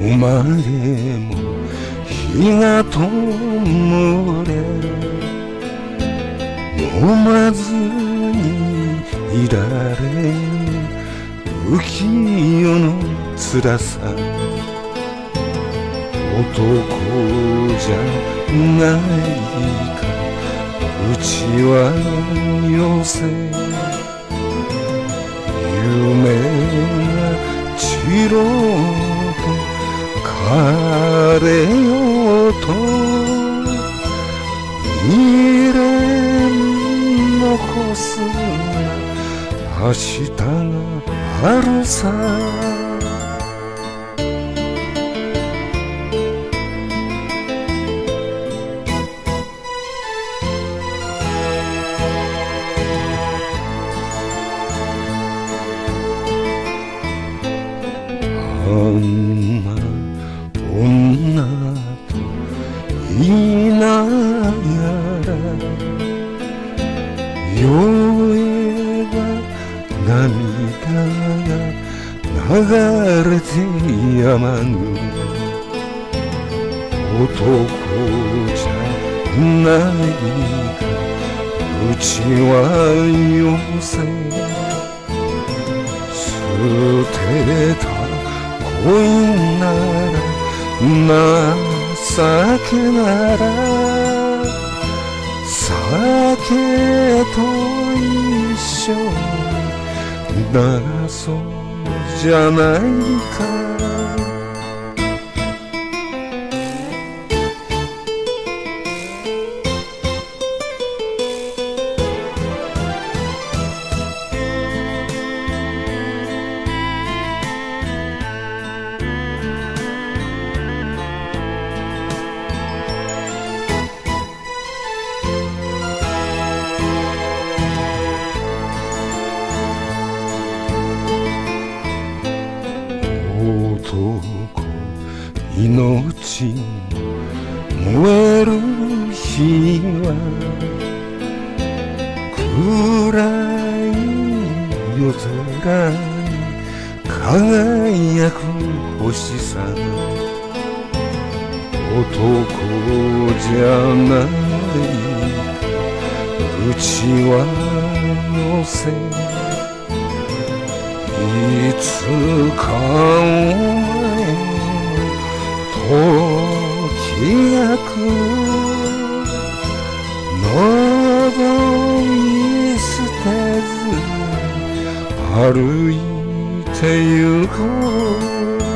まれも日が灯れ飲まずにいられぬ浮世の辛さ男じゃないかうちはよせ夢が散ろうと枯れようと未練残すな明日があるさあんな女と言いながら酔えば涙が流れてやまぬ男じゃないかうちはよせ捨てた恋なら情けなら酒と一緒に流そうじゃないか命燃える日は暗い夜空に輝く星さ男じゃないかうちはのせいつかお前時が来る望み捨てず歩いてゆこう